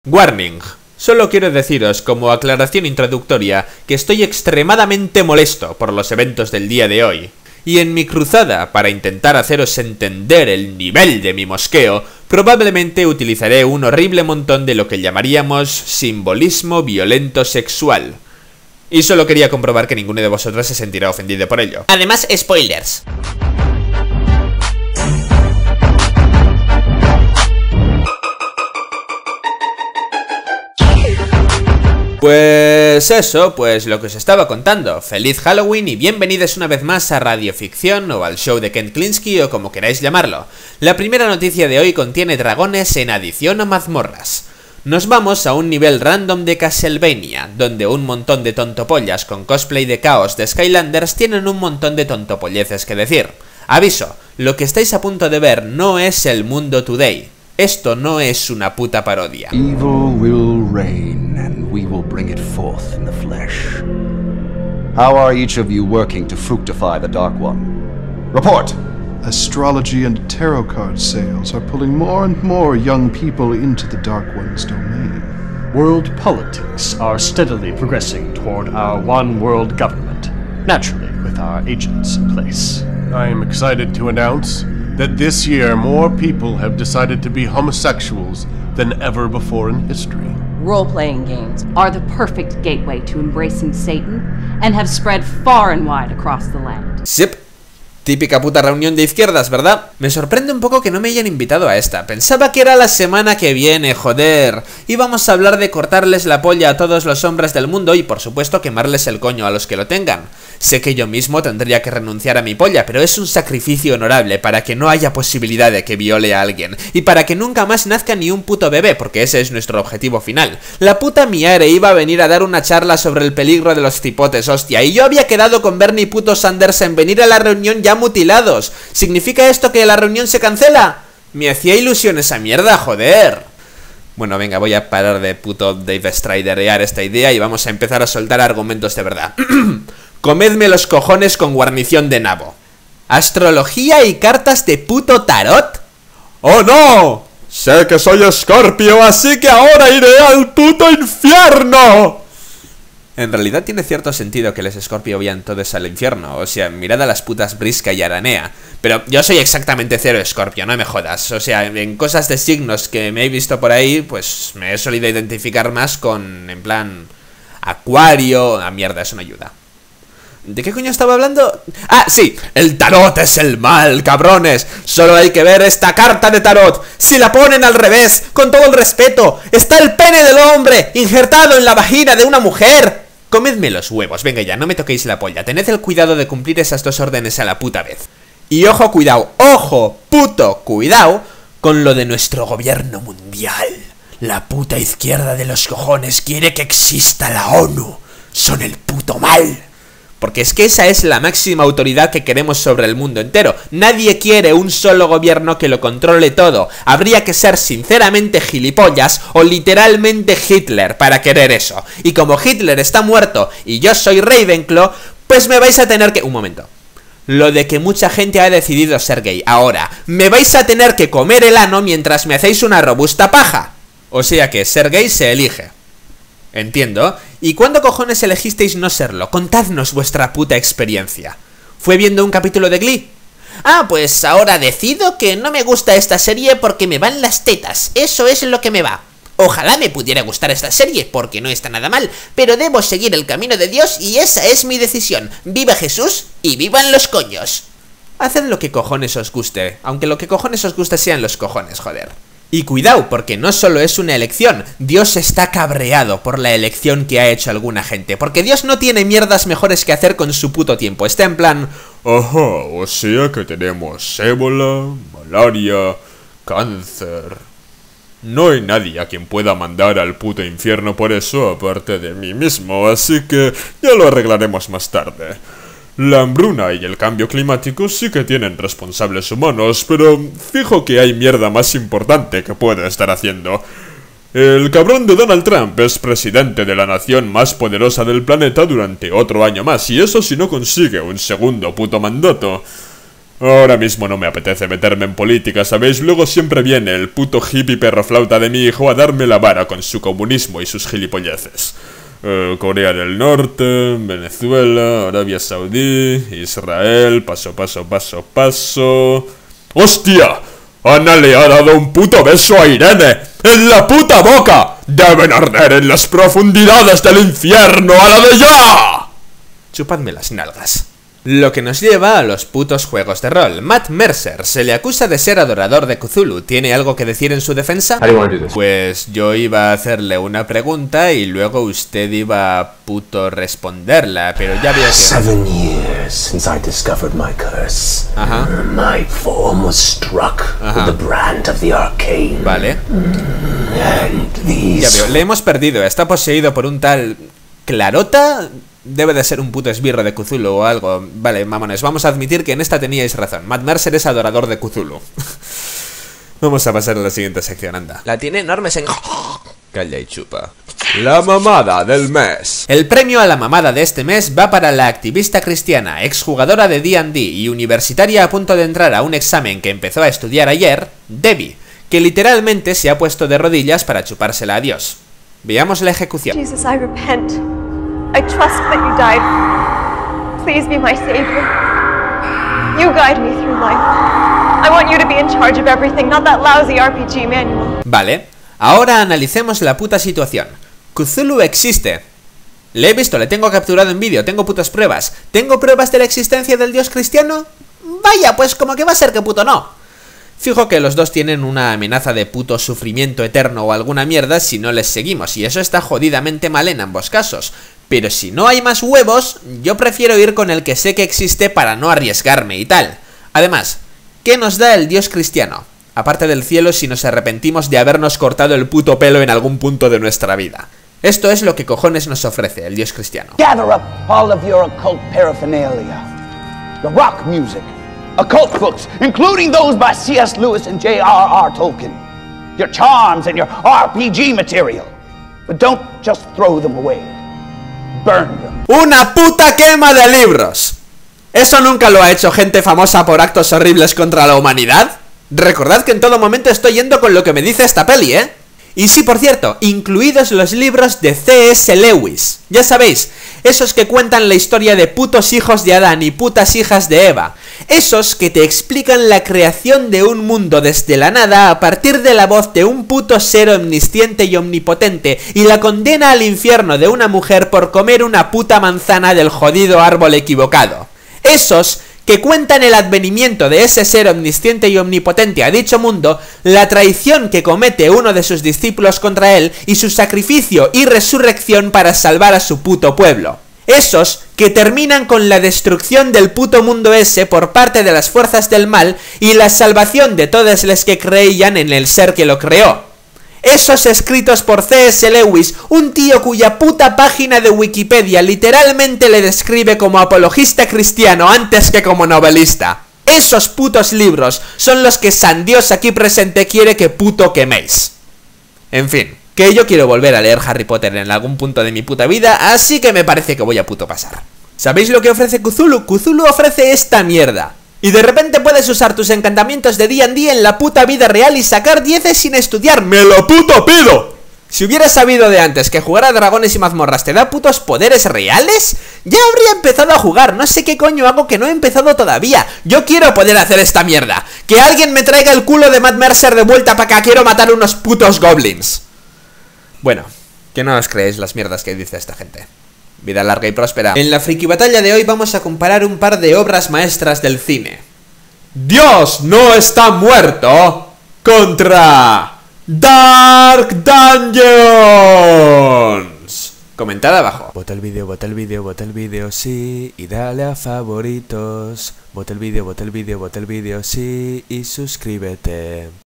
Warning. Solo quiero deciros como aclaración introductoria que estoy extremadamente molesto por los eventos del día de hoy. Y en mi cruzada para intentar haceros entender el nivel de mi mosqueo, probablemente utilizaré un horrible montón de lo que llamaríamos simbolismo violento sexual. Y solo quería comprobar que ninguno de vosotros se sentirá ofendido por ello. Además, spoilers. Pues eso, pues lo que os estaba contando. Feliz Halloween y bienvenidos una vez más a Radioficción o al show de Ken Klinsky o como queráis llamarlo. La primera noticia de hoy contiene dragones en adición a mazmorras. Nos vamos a un nivel random de Castlevania, donde un montón de tontopollas con cosplay de caos de Skylanders tienen un montón de tontopolleces que decir. Aviso, lo que estáis a punto de ver no es el mundo today. Esto no es una puta parodia. Evil will reign, and we will bring it forth in the flesh. How are each of you working to fructify the Dark One? Report! Astrology and tarot card sales are pulling more and more young people into the Dark One's domain. World politics are steadily progressing toward our one world government, naturally with our agents in place. I am excited to announce that this year more people have decided to be homosexuals than ever before in history. Role-playing games are the perfect gateway to embracing Satan and have spread far and wide across the land. Zip. Típica puta reunión de izquierdas, ¿verdad? Me sorprende un poco que no me hayan invitado a esta. Pensaba que era la semana que viene, joder. Íbamos a hablar de cortarles la polla a todos los hombres del mundo y por supuesto quemarles el coño a los que lo tengan. Sé que yo mismo tendría que renunciar a mi polla, pero es un sacrificio honorable para que no haya posibilidad de que viole a alguien. Y para que nunca más nazca ni un puto bebé, porque ese es nuestro objetivo final. La puta Miare iba a venir a dar una charla sobre el peligro de los cipotes, hostia. Y yo había quedado con Bernie puto Sanders en venir a la reunión ya mutilados. ¿Significa esto que la reunión se cancela? Me hacía ilusión esa mierda, joder. Bueno, venga, voy a parar de puto Dave Striderear esta idea y vamos a empezar a soltar argumentos de verdad. Comedme los cojones con guarnición de nabo. ¿Astrología y cartas de puto tarot? ¡Oh no! Sé que soy Escorpio, así que ahora iré al puto infierno. En realidad tiene cierto sentido que los Escorpio vayan todos al infierno. O sea, mirad a las putas Brisca y Aranea. Pero yo soy exactamente cero Escorpio, no me jodas. O sea, en cosas de signos que me he visto por ahí, pues me he solido identificar más con, en plan, Acuario. Ah, mierda, eso no ayuda. ¿De qué coño estaba hablando? Ah, sí, el tarot es el mal, cabrones. Solo hay que ver esta carta de tarot. Si la ponen al revés, con todo el respeto, está el pene del hombre injertado en la vagina de una mujer. Comedme los huevos, venga ya, no me toquéis la polla. Tened el cuidado de cumplir esas dos órdenes a la puta vez. Y ojo, cuidado, ojo, puto, cuidado con lo de nuestro gobierno mundial. La puta izquierda de los cojones quiere que exista la ONU. Son el puto mal. Porque es que esa es la máxima autoridad que queremos sobre el mundo entero. Nadie quiere un solo gobierno que lo controle todo. Habría que ser sinceramente gilipollas o literalmente Hitler para querer eso. Y como Hitler está muerto y yo soy Ravenclaw, pues me vais a tener que... Un momento. Lo de que mucha gente ha decidido ser gay. Ahora, me vais a tener que comer el ano mientras me hacéis una robusta paja. O sea que ser gay se elige. Entiendo. ¿Y cuándo cojones elegisteis no serlo? Contadnos vuestra puta experiencia. ¿Fue viendo un capítulo de Glee? Ah, pues ahora decido que no me gusta esta serie porque me van las tetas. Eso es lo que me va. Ojalá me pudiera gustar esta serie porque no está nada mal, pero debo seguir el camino de Dios y esa es mi decisión. ¡Viva Jesús y vivan los coños! Haced lo que cojones os guste, aunque lo que cojones os guste sean los cojones, joder. Y cuidado, porque no solo es una elección, Dios está cabreado por la elección que ha hecho alguna gente, porque Dios no tiene mierdas mejores que hacer con su puto tiempo, está en plan... Ajá, o sea que tenemos ébola, malaria, cáncer... No hay nadie a quien pueda mandar al puto infierno por eso, aparte de mí mismo, así que ya lo arreglaremos más tarde. La hambruna y el cambio climático sí que tienen responsables humanos, pero fijo que hay mierda más importante que puede estar haciendo. El cabrón de Donald Trump es presidente de la nación más poderosa del planeta durante otro año más, y eso si no consigue un segundo puto mandato. Ahora mismo no me apetece meterme en política, ¿sabéis? Luego siempre viene el puto hippie perro flauta de mi hijo a darme la vara con su comunismo y sus gilipolleces. Corea del Norte, Venezuela, Arabia Saudí, Israel, paso. ¡Hostia! ¡Ana le ha dado un puto beso a Irene! ¡En la puta boca! ¡Deben arder en las profundidades del infierno a la de ya! Chupadme las nalgas. Lo que nos lleva a los putos juegos de rol. Matt Mercer se le acusa de ser adorador de Cthulhu. ¿Tiene algo que decir en su defensa? Pues yo iba a hacerle una pregunta y luego usted iba a puto responderla, pero ya veo que... 7 years since I discovered my curse. Ajá. My form was struck with the brand of the arcane. Vale. And these... Ya veo, le hemos perdido. Está poseído por un tal... ¿Clarota? Debe de ser un puto esbirro de Cthulhu o algo. Vale, mamones, vamos a admitir que en esta teníais razón. Matt Mercer es adorador de Cthulhu. Vamos a pasar a la siguiente sección, anda. La tiene enormes en... Calla y chupa. La mamada del mes. El premio a la mamada de este mes va para la activista cristiana, exjugadora de D&D y universitaria a punto de entrar a un examen que empezó a estudiar ayer, Debbie, que literalmente se ha puesto de rodillas para chupársela a Dios. Veamos la ejecución. Jesus, I repent. I trust that you died. Please be my savior. You guide me through life. I want you to be in charge of everything, not that lousy RPG manual. Vale, ahora analicemos la puta situación. Cthulhu existe. Le he visto, le tengo capturado en vídeo, tengo putas pruebas. ¿Tengo pruebas de la existencia del dios cristiano? Vaya, pues como que va a ser que puto no. Fijo que los dos tienen una amenaza de puto sufrimiento eterno o alguna mierda si no les seguimos, y eso está jodidamente mal en ambos casos. Pero si no hay más huevos, yo prefiero ir con el que sé que existe para no arriesgarme y tal. Además, ¿qué nos da el dios cristiano? Aparte del cielo si nos arrepentimos de habernos cortado el puto pelo en algún punto de nuestra vida. Esto es lo que cojones nos ofrece el dios cristiano. Gather up all of your occult paraphernalia. The rock music, occult books, including those by C.S. Lewis and J.R.R. Tolkien. Your charms and your RPG material. But don't just throw them away. Burn them. ¡Una puta quema de libros! ¿Eso nunca lo ha hecho gente famosa por actos horribles contra la humanidad? Recordad que en todo momento estoy yendo con lo que me dice esta peli, ¿eh? Y sí, por cierto, incluidos los libros de C.S. Lewis. Ya sabéis, esos que cuentan la historia de putos hijos de Adán y putas hijas de Eva. Esos que te explican la creación de un mundo desde la nada a partir de la voz de un puto ser omnisciente y omnipotente y la condena al infierno de una mujer por comer una puta manzana del jodido árbol equivocado. Esos que cuentan el advenimiento de ese ser omnisciente y omnipotente a dicho mundo, la traición que comete uno de sus discípulos contra él y su sacrificio y resurrección para salvar a su puto pueblo. Esos que terminan con la destrucción del puto mundo ese por parte de las fuerzas del mal y la salvación de todos los que creían en el ser que lo creó. Esos escritos por C.S. Lewis, un tío cuya puta página de Wikipedia literalmente le describe como apologista cristiano antes que como novelista. Esos putos libros son los que San Dios aquí presente quiere que puto queméis. En fin, que yo quiero volver a leer Harry Potter en algún punto de mi puta vida, así que me parece que voy a puto pasar. ¿Sabéis lo que ofrece Cthulhu? Cthulhu ofrece esta mierda. Y de repente puedes usar tus encantamientos de D&D en la puta vida real y sacar 10 sin estudiar. ¡Me lo puto pido! Si hubieras sabido de antes que jugar a dragones y mazmorras te da putos poderes reales, ya habría empezado a jugar. No sé qué coño hago que no he empezado todavía. Yo quiero poder hacer esta mierda. Que alguien me traiga el culo de Matt Mercer de vuelta para acá. Quiero matar unos putos goblins. Bueno, que no os creéis las mierdas que dice esta gente. Vida larga y próspera. En la friki batalla de hoy vamos a comparar un par de obras maestras del cine. Dios no está muerto contra Dark Dungeons. Comentad abajo. Vota el vídeo, vota el vídeo, vota el vídeo, sí. Y dale a favoritos. Vota el vídeo, vota el vídeo, vota el vídeo, sí. Y suscríbete.